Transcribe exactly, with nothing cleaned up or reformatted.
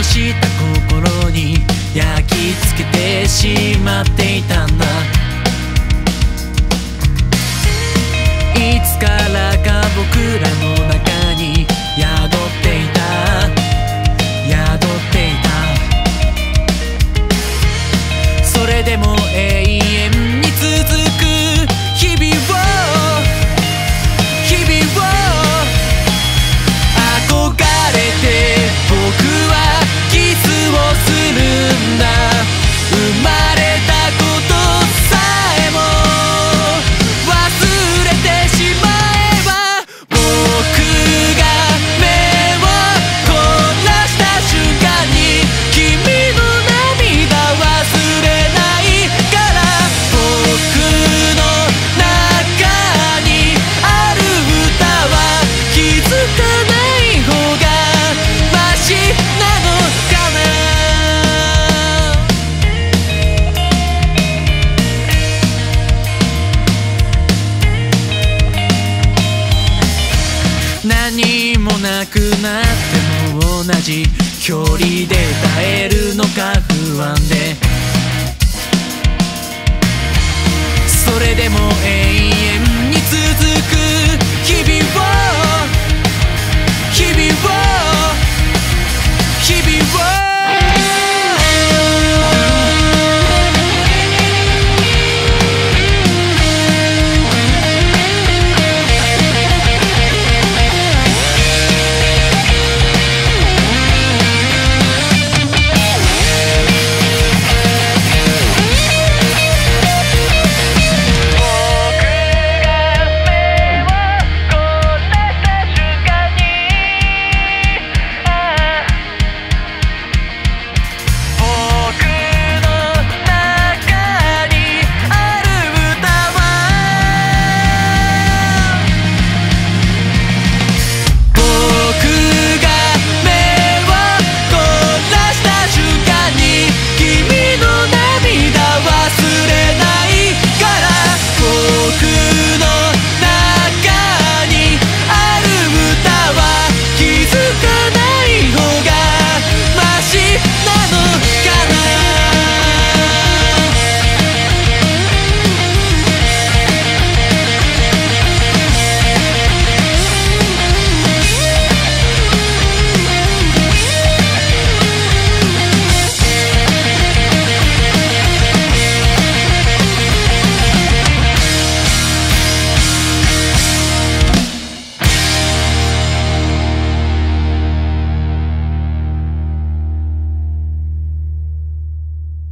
した心に焼き付けてしまっていたんだ。いつからか僕らの中に宿っていた宿っていた。それでも永遠に続く日々を日々を憧れて僕はキスをするんだ。生まれたことさえも忘れてしまえば、僕が目を凝らした瞬間に君の涙忘れないから。僕の中にある歌は気づかない方がマシなのかな。何もなくなっても同じ距離で耐えるのか不安で、それでも永